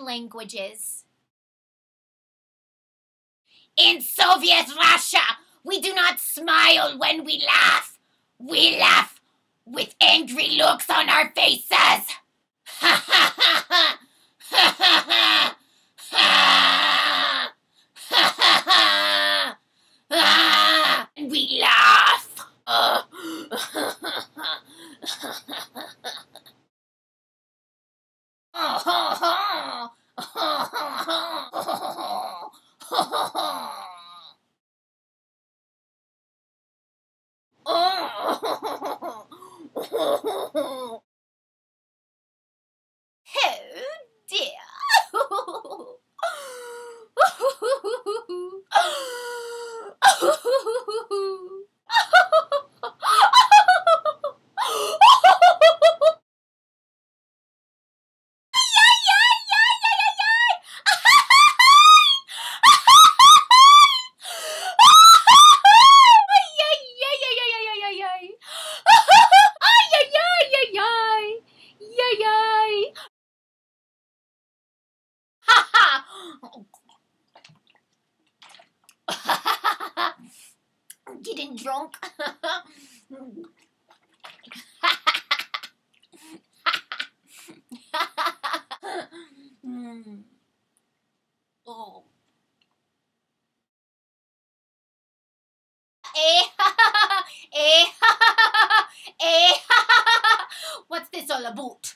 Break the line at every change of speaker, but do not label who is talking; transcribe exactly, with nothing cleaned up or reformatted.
languages. In Soviet Russia, we do not smile when we laugh. We laugh with angry looks on our faces. Ha ha ha ha! Ha ha ha! Ha ha ha! Ah! And we laugh. Uh. Oh dear. Getting drunk. mm. Oh. Eh, eh, eh. What's this all about?